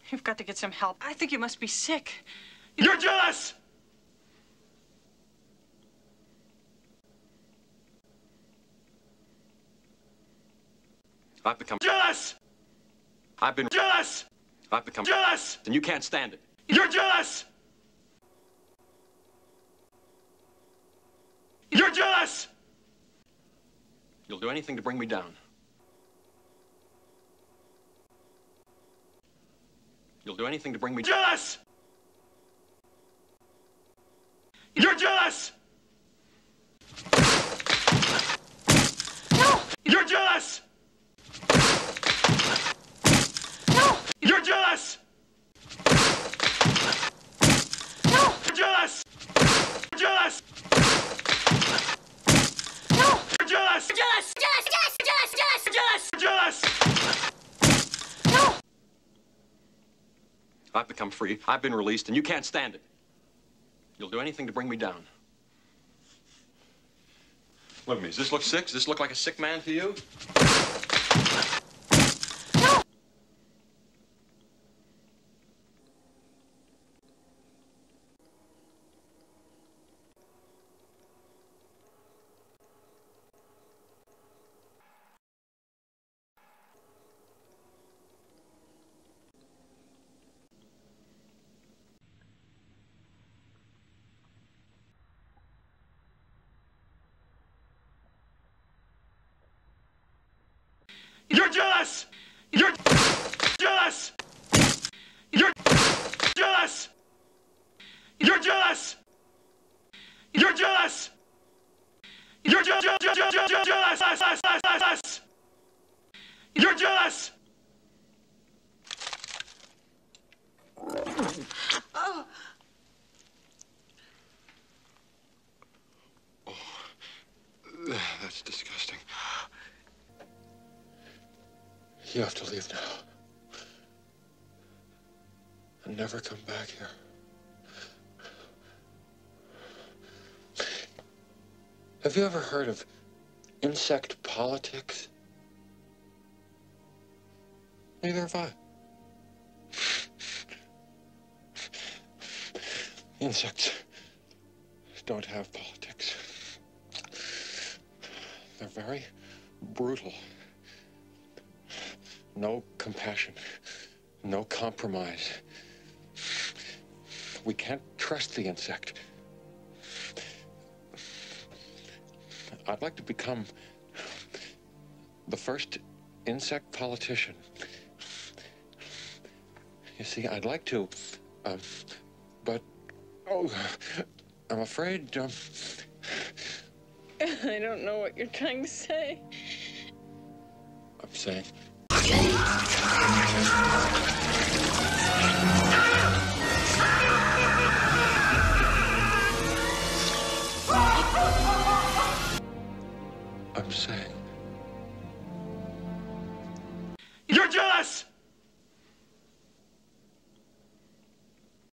You've got to get some help. I think you must be sick. You're jealous! I've become jealous! I've been jealous! I've become jealous! And you can't stand it. You're jealous! You're jealous! You'll do anything to bring me down. You'll do anything to bring me jealous! You're jealous! No! You're jealous! No! You're jealous! No! You're jealous! You're jealous! No! You're jealous! Jealous! Jealous! Jealous! Jealous! Jealous! You're jealous! No! I've become free. I've been released, and you can't stand it. You'll do anything to bring me down. Look at me. Does this look sick? Does this look like a sick man to you? No! You're jealous! You're jealous! You're jealous! You're jealous! You're jealous! You're jealous! You're jealous! Oh. That's disgusting. You have to leave now. And never come back here. Have you ever heard of insect politics? Neither have I. Insects don't have politics. They're very brutal. No compassion, no compromise. We can't trust the insect. I'd like to become the first insect politician. You see, I'd like to, but, I'm afraid, I don't know what you're trying to say. I'm saying... I'm saying... You're jealous!